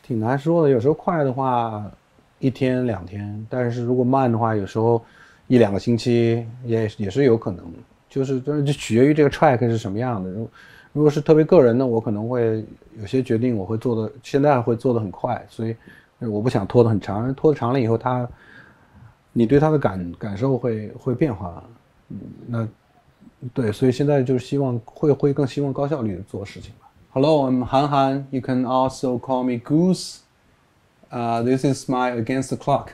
挺难说的。有时候快的话，一天两天，但是如果慢的话，有时候一两个星期也是有可能。就取决于这个 track 是什么样的。如果是特别个人的，我可能会有些决定我会做的，现在会做的很快，所以我不想拖得很长。拖得长了以后，你对它的感受会变化。那对，所以现在就是希望会更希望高效率的做事情吧。Hello, I'm Han Han. You can also call me Goose. This is my against the clock.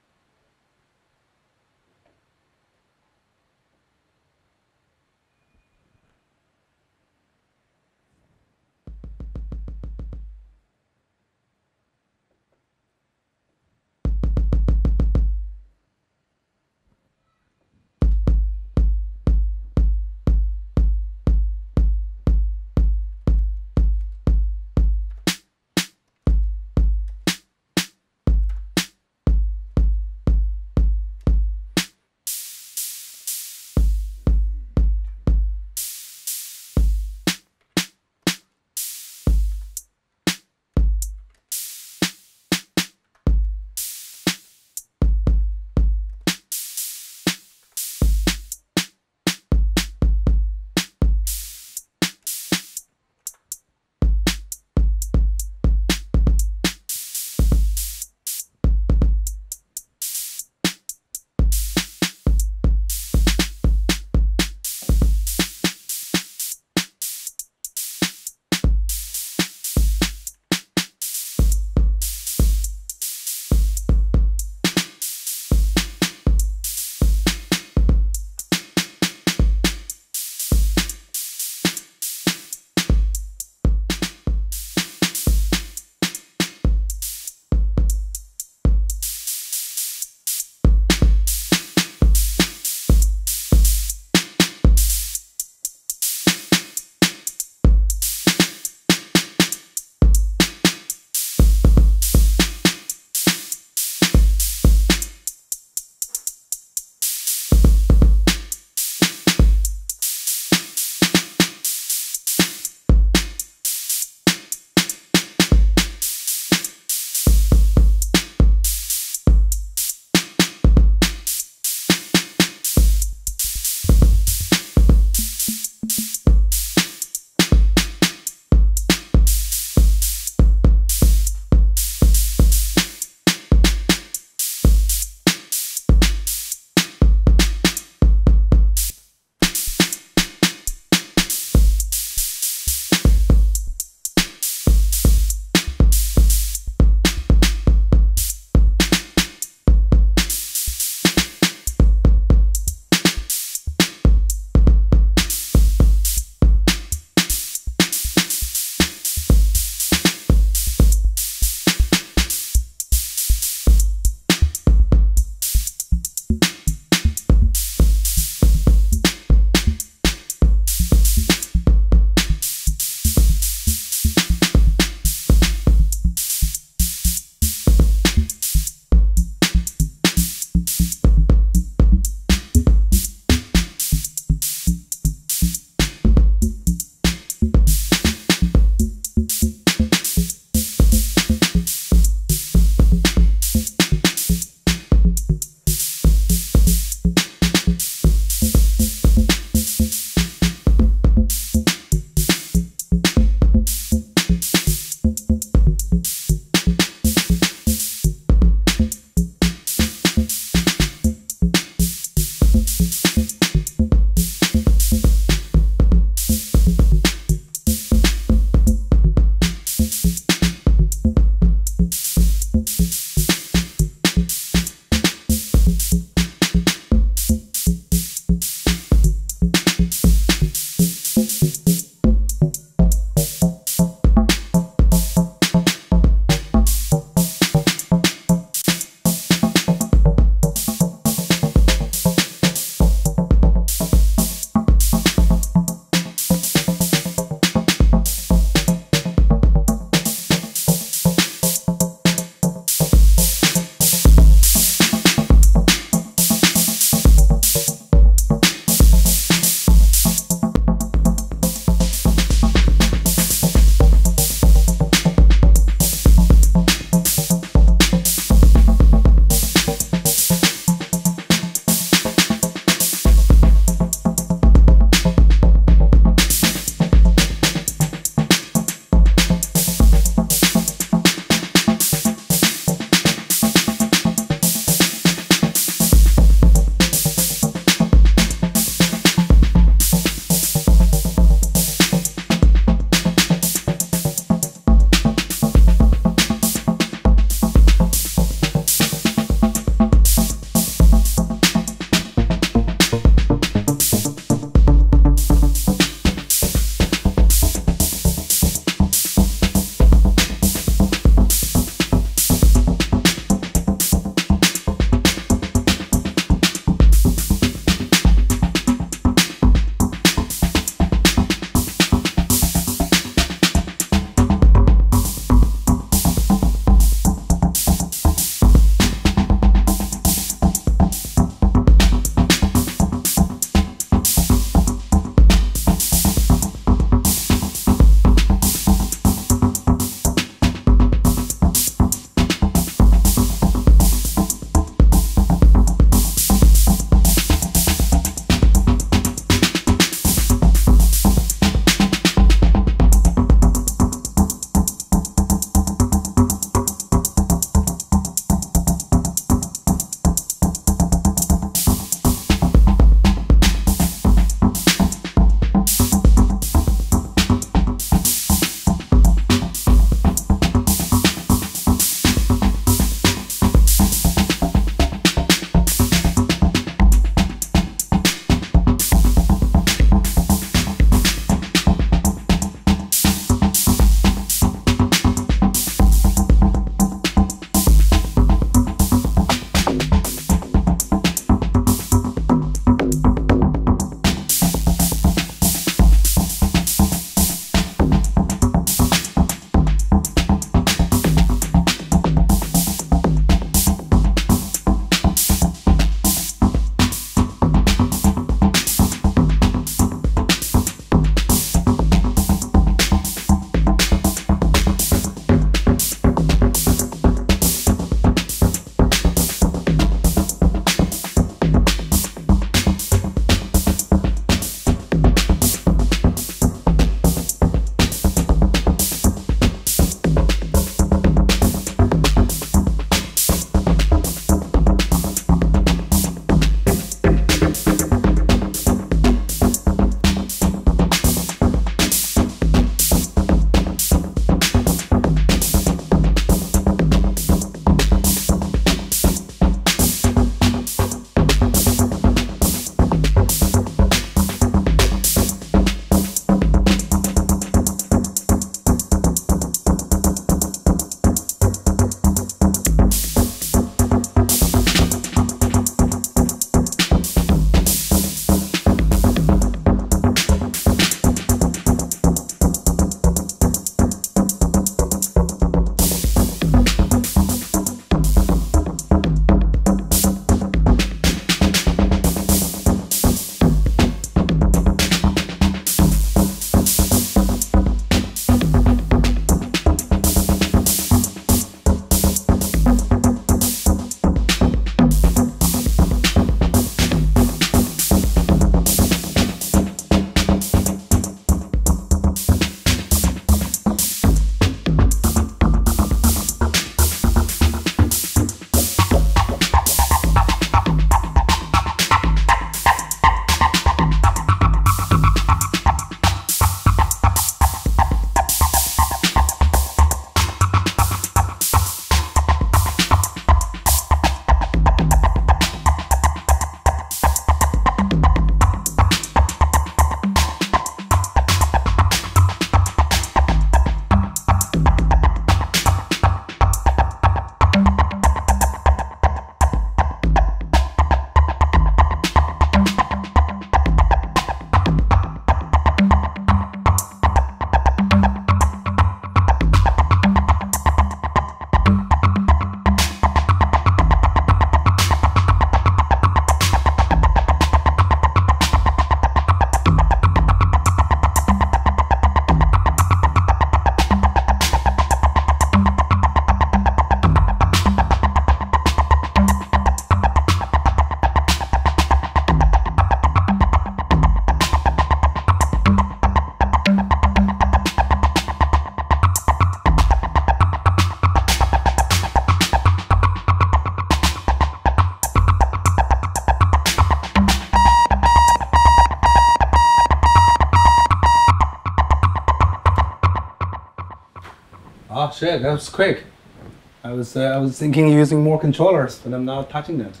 shit, that was quick. I was thinking using more controllers, but I'm not touching them.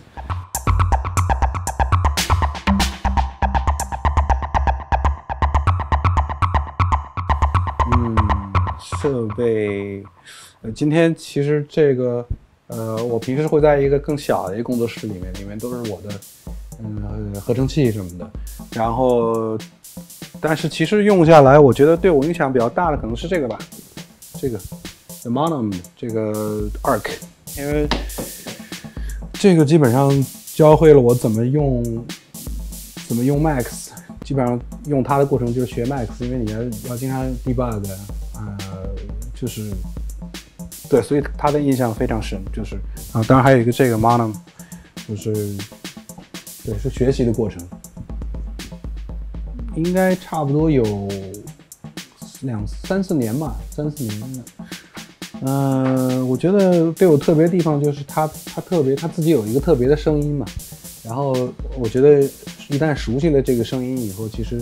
设备，今天其实这个，我平时会在一个更小的一个工作室里面都是我的，合成器什么的。然后，但是其实用下来，我觉得对我影响比较大的可能是这个吧，这个 The Monom 这个 Arc， 因为这个基本上教会了我怎么用 Max。基本上用它的过程就是学 Max， 因为你要经常 debug， 就是对，所以它的印象非常深。就是啊，当然还有一个这个 Monom， 就是对，是学习的过程，应该差不多有三四年吧，3、4年。我觉得对我特别的地方就是它自己有一个特别的声音嘛。然后我觉得一旦熟悉了这个声音以后，其实，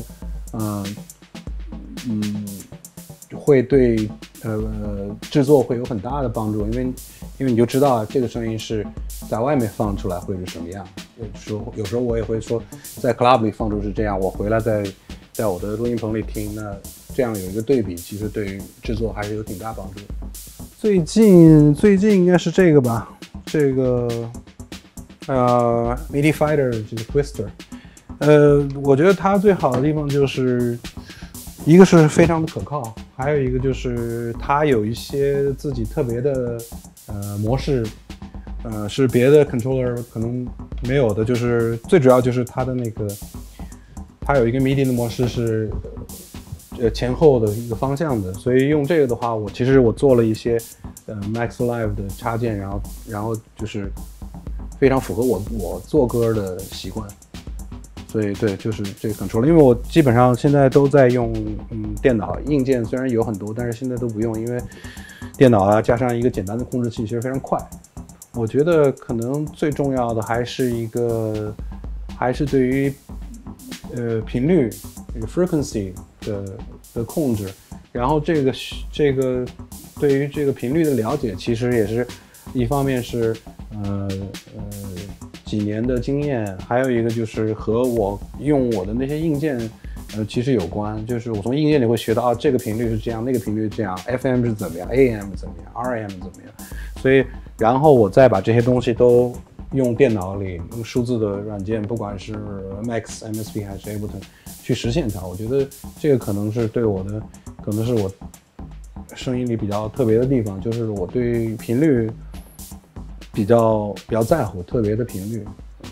会对制作会有很大的帮助，因为你就知道这个声音是在外面放出来会是什么样。有时候我也会说，在 club 里放出是这样，我回来在我的录音棚里听，那这样有一个对比，其实对于制作还是有挺大帮助。最近应该是这个吧，这个。MIDI Fighter 这个 Twister， 我觉得它最好的地方就是一个是非常的可靠，还有一个就是它有一些自己特别的模式，是别的 controller 可能没有的，就是最主要就是它的那个，它有一个 MIDI 的模式是前后的一个方向的，所以用这个的话，其实我做了一些Max Live 的插件，然后就是非常符合我做歌的习惯，所以对，就是这个 controller， 因为我基本上现在都在用电脑硬件，虽然有很多，但是现在都不用，因为电脑啊加上一个简单的控制器，其实非常快。我觉得可能最重要的还是对于频率这个 frequency 的控制，然后这个对于这个频率的了解，其实也是一方面是几年的经验，还有一个就是和我用我的那些硬件其实有关，就是我从硬件里会学到这个频率是这样，那个频率是这样 ，FM 是怎么样 ，AM 怎么样 ，RM 怎么样，所以然后我再把这些东西都用电脑里用数字的软件，不管是 Max、MSP 还是 Ableton 去实现它，我觉得这个可能是我声音里比较特别的地方，就是我对频率比较在乎特别的频率，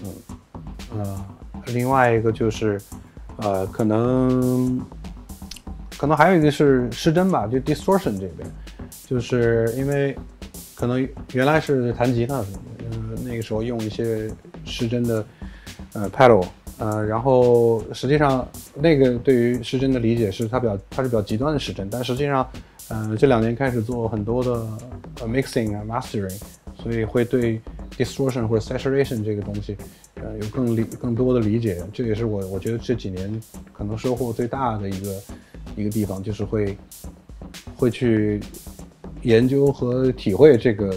另外一个就是可能还有一个是失真吧，就 distortion 这边，就是因为可能原来是弹吉他的，那个时候用一些失真的pedal，然后实际上那个对于失真的理解是它是比较极端的失真，但实际上这2年开始做很多的mixing 啊 mastering， 所以会对 distortion 或者 saturation 这个东西有更多的理解，这也是我觉得这几年可能收获最大的一个地方，就是会去研究和体会这个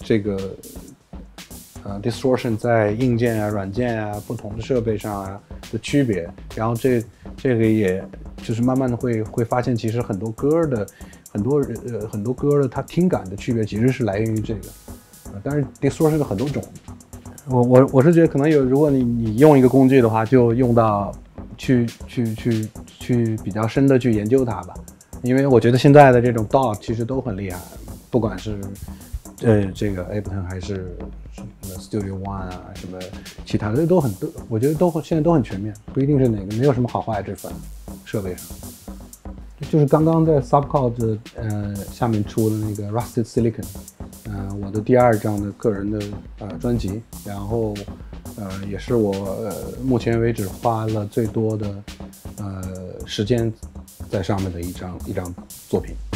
distortion 在硬件啊、软件啊、不同的设备上啊的区别，然后这个也就是慢慢的会发现，其实很多歌的它听感的区别其实是来源于这个，但是 distortion 有很多种，我是觉得可能如果你用一个工具的话，就用到去比较深的去研究它吧，因为我觉得现在的这种 DAW 其实都很厉害，不管是这个 Ableton 还是什么 Studio One 啊，什么其他的我觉得现在都很全面，不一定是哪个，没有什么好坏之分。设备上，就是刚刚在 Subcloud 下面出的那个 Rusted Silicon，我的第2张的个人的专辑，然后也是我目前为止花了最多的时间在上面的一张作品。